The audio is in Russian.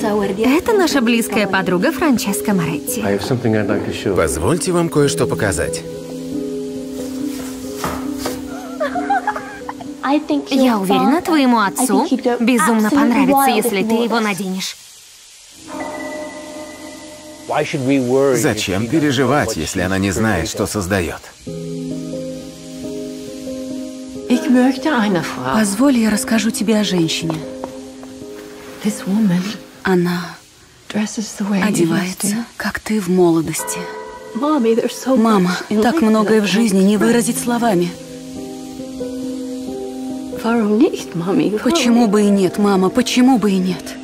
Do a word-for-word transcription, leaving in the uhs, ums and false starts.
Это наша близкая подруга Франческа Моретти. Позвольте вам кое-что показать. Я уверена, твоему отцу безумно понравится, если ты его наденешь. Зачем переживать, если она не знает, что создает? Позволь, я расскажу тебе о женщине. Она одевается, как ты в молодости. Мама, так многое в жизни не выразить словами. Почему бы и нет, мама, почему бы и нет?